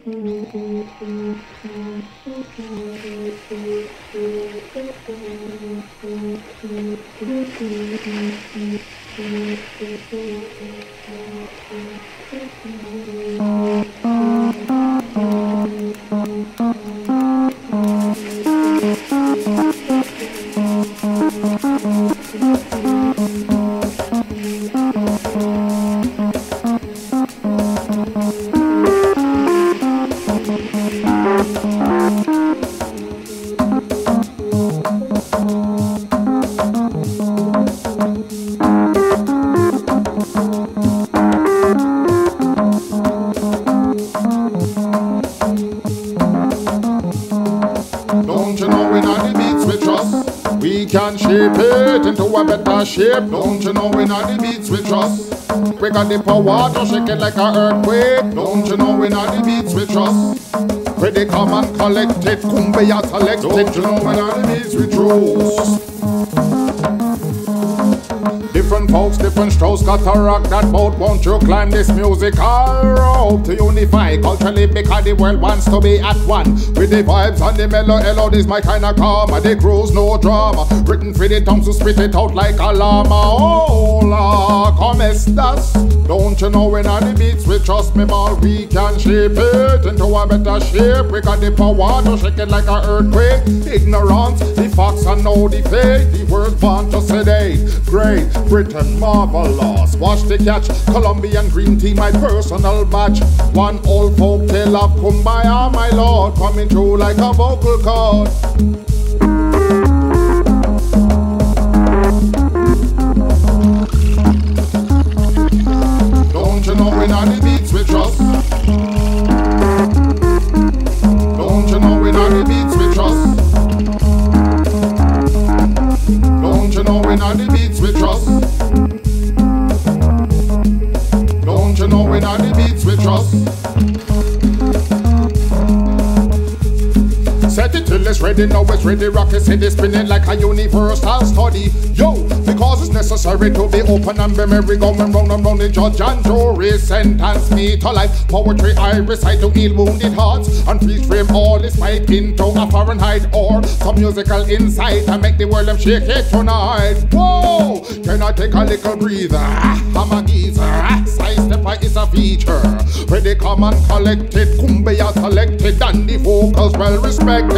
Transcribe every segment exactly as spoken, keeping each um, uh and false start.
Shape, don't you know we not the beats we trust? We got the power to shake it like an earthquake. Don't you know we not the beats we trust? Where they come and collect it, kumbaya select it. Don't you know we not the beats we trust? Different folks, different strokes, got to rock that boat. Won't you climb this musical rope to unify culturally, because the world wants to be at one with the vibes and the mellow. Hello, this my kind of karma. The cruise, no drama. Written for the tongues to spit it out like a llama. Hola, ¿cómo estás? Don't you know when all the beats we trust me, man? We can shape it into a better shape. We got the power to shake it like an earthquake. Ignorance, the facts and no the fake. The words born to sedate. Great Britain, marvelous. Watch the catch. Colombian green tea, my personal batch. One old folk tale of Kumbaya, my lord, coming through like a vocal cord. Don't you know we not the beats we trust? Don't you know we not the beats we trust? Don't you know we not the beats we trust? Don't you know we not the beats we trust? Set it till it's ready, now it's ready. Rocket city spinning like a universal study. Yo, because it's necessary to be open and be merry, going round and round. The judge and jury sentence me to life. Poetry I recite to heal wounded hearts and free frame all this fight into a Fahrenheit or some musical insight and make the world them shake it tonight. Whoa, can I take a little breather? I'm a geezer. Sidestepper is a feature where they come and collect it. Kumbaya selected and the vocals well respected.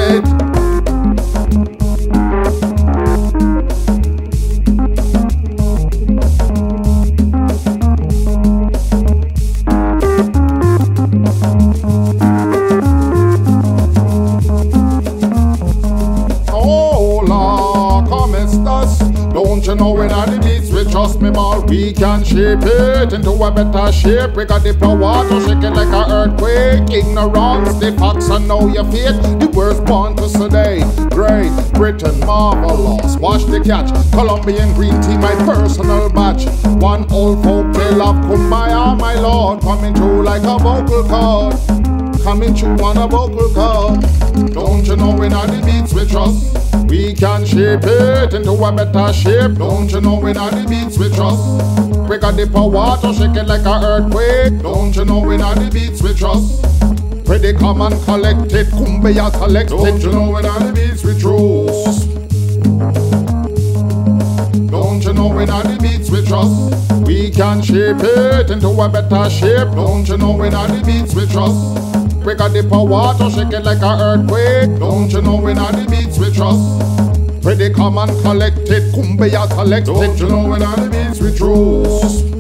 Hola, ¿cómo estás? Don't you know when all the beats we trust me, man? We can shape it into a better shape. We got the power to shake it like an earthquake. Ignorance, the facts and know your fate. The words born to sedate. Great Britain, marvelous. Watch the catch. Colombian green tea, my personal batch. One old folk tale of Kumbaya, my lord, coming through like a vocal cord. Coming through on a vocal cord. Don't you know when all the beats we trust? We can shape it into a better shape. Don't you know when all the beats we trust? We got the power to shake it like an earthquake. Don't you know when all the beats we trust? Where they come and collect it, kumbaya select it. Don't you know when all the beats we trust? Don't you know when all the beats we trust? We can shape it into a better shape. Don't you know when all the beats we trust? We got the power to shake it like an earthquake. Don't you know when all the beats we trust? Where they come and collect it, kumbaya select it. Don't you know when all the beats we trust?